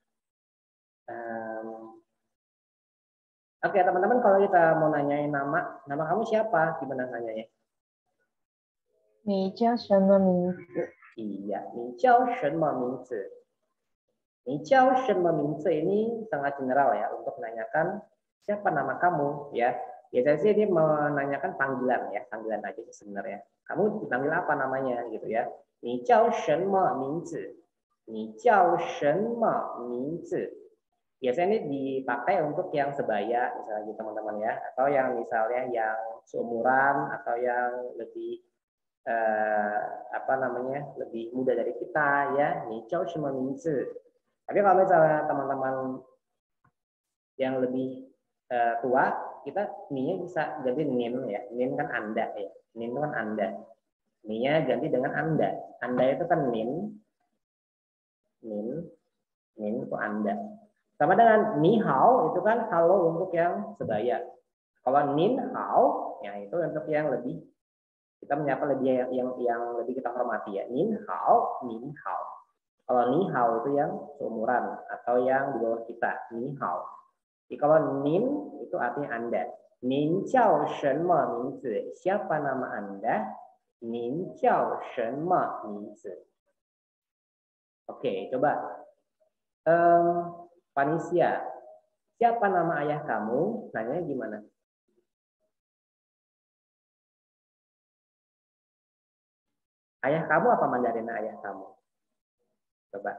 Um, oke, okay, teman-teman, kalau kita mau nanyain nama, nama kamu siapa? Gimana nanyanya? 你叫什么名字? Iya, 你叫什么名字? 你叫什么名字 ini sangat general ya untuk menanyakan siapa nama kamu ya. Biasanya sih dia menanyakan panggilan ya, panggilan aja sebenarnya. Kamu dipanggil apa namanya gitu ya. 你叫什么名字? 你叫什么名字? Biasanya ini dipakai untuk yang sebaya misalnya gitu teman-teman ya, atau yang misalnya yang seumuran atau yang lebih eh, apa namanya lebih muda dari kita ya. 你叫什么名字? Tapi kalau misalnya teman-teman yang lebih eh, tua, kita ni-nya bisa ganti nin ya. Nin kan Anda ya. Nin itu kan Anda. Ni-nya ganti dengan Anda. Anda itu kan nin. Nin. Nin itu Anda. Sama dengan ni hao itu kan halo untuk yang sebaya. Kalau nin hao, ya itu untuk yang lebih kita menyapa lebih yang yang, yang lebih kita hormati ya. Nin hao, nin hao. Kalau ni hao itu yang seumuran atau yang di bawah kita, ni hao. Jadi kalau nin itu artinya Anda. Nin jiao shenme mingzi? Siapa nama Anda? Nin jiao shenme mingzi? Oke, coba. Um, Panisia, siapa nama ayah kamu? Nanya gimana? Ayah kamu apa Mandarin ayah kamu? Coba.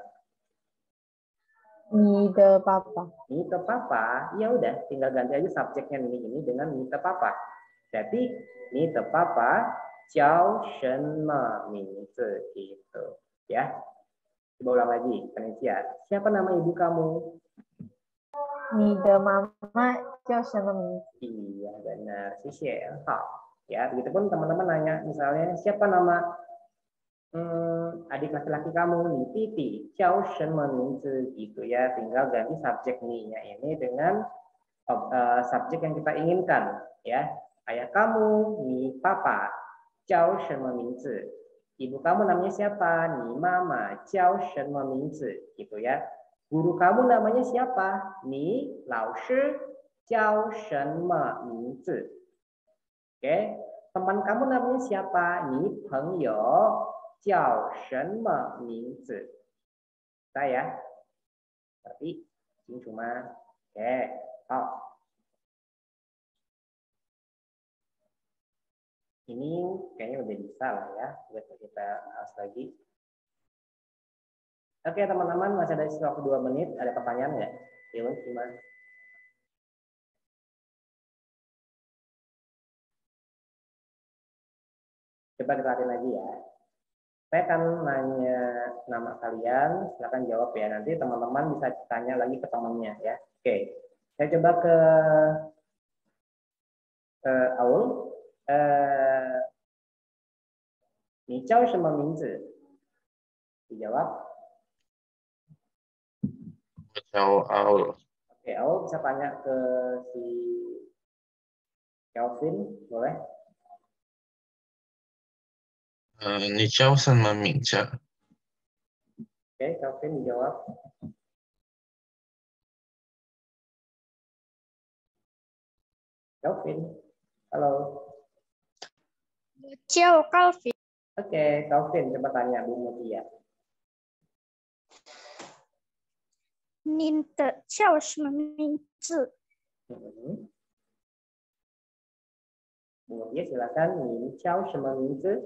你的爸爸. 你的爸爸, ya udah, tinggal ganti aja subjeknya ini ini dengan 你的爸爸. Jadi 你的爸爸叫什么名字 gitu, ya. Coba ulang lagi, Panisia. Siapa nama ibu kamu? 你的妈妈叫什么名字? Iya, benar. Sisi hal. Ya, begitupun teman-teman nanya misalnya siapa nama Hmm, adik laki-laki kamu nih, Titi, Xiao Shenme Mingzi gitu ya, tinggal ganti subjek nih-nya ini dengan uh, subjek yang kita inginkan ya. Ayah kamu nih papa, Xiao Shenme Mingzi. Ibu kamu namanya siapa? Nih mama, Xiao Shenme Mingzi gitu ya. Guru kamu namanya siapa? Nih Lao Shi, Xiao Shenme Mingzi. Oke, teman kamu namanya siapa? Nih Pengyo. 叫什么名字? Saya, tapi清楚吗? Oke, oh. Ini kayaknya udah bisa lah ya. Buat kita bahas lagi. Oke teman-teman, masih ada waktu dua menit. Ada pertanyaan nggak? Yun, gimana? Coba kita lihat lagi ya. Saya akan nanya nama kalian, silakan jawab ya. Nanti teman-teman bisa tanya lagi ke temannya ya. Oke, saya coba ke uh, Aul. Uh, 你叫什么名字? Dijawab. 我叫 Aul. Oke, Aul bisa tanya ke si Kelvin, boleh? 呃，你叫什么名字? Oke, Kelvin dijawab. Kelvin, halo. 我叫 Calvin. Oke, Kelvin coba tanya Bu Mutia. 您的叫什么名字? Hmm. Bu Mutia silakan. 你叫什么名字?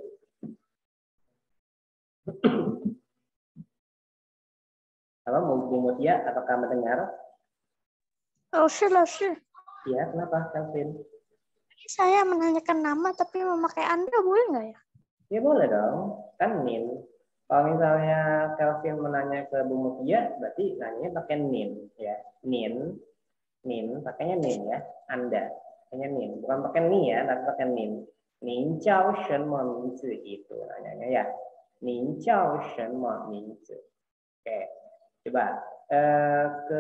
Halo, Bu Mutia, apakah mendengar? Oh, 是老师. Iya, kenapa, Kelvin? Saya menanyakan nama tapi memakai Anda, boleh nggak ya? Ya boleh dong, kan Nin. Kalau misalnya Kelvin menanya ke Bu Mutia, berarti nanya pakai Nin, ya. Nin, Nin, pakainya Nin ya. Anda, pakainya Nin. Bukan pakai Ni ya, tapi pakai Nin. 您叫什么名字 itu nanyanya ya. 您叫什么名字? Oke, coba eh, ke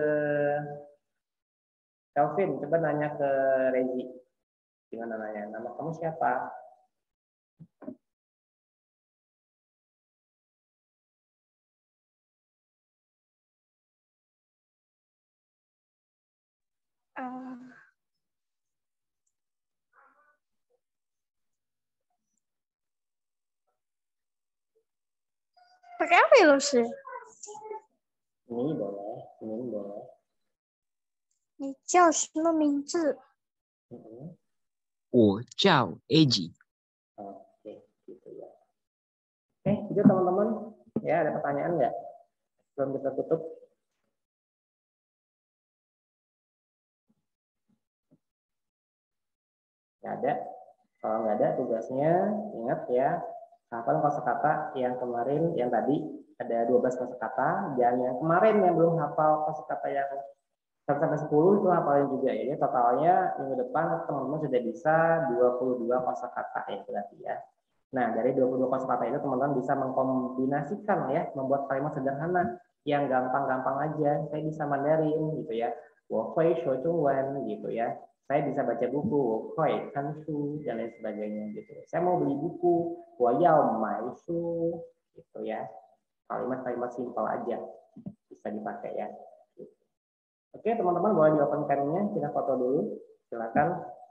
Kelvin, coba nanya ke Rezi. Gimana nanya? Nama kamu siapa? Uh, pakai apa ya, Lucy? Ini boleh, ini boleh. 你叫什么名字？ Mm-mm. 我叫 Eji. Oke, gitu ya. Oke, itu teman-teman. Ya, ada pertanyaan nggak? Sebelum kita tutup. Nggak ada. Kalau nggak ada, tugasnya ingat ya, hafal kosakata yang kemarin, yang tadi ada dua belas kosakata, dan yang kemarin yang belum hafal kosakata yang satu sampai sepuluh itu hafalin juga ya. Jadi totalnya minggu depan teman-teman sudah bisa dua puluh dua kosakata ya berarti ya. Nah, dari dua puluh dua kosakata itu teman-teman bisa mengkombinasikan ya, membuat kalimat sederhana yang gampang-gampang aja. Saya bisa Mandarin gitu ya. 我会说中文 gitu ya. Saya bisa baca buku, 我会看书 dan lain sebagainya gitu. Saya mau beli buku, 我要买书 gitu ya. Kalimat-kalimat simpel aja bisa dipakai ya. Oke, teman-teman boleh di open cam-nya, kita foto dulu. Silakan.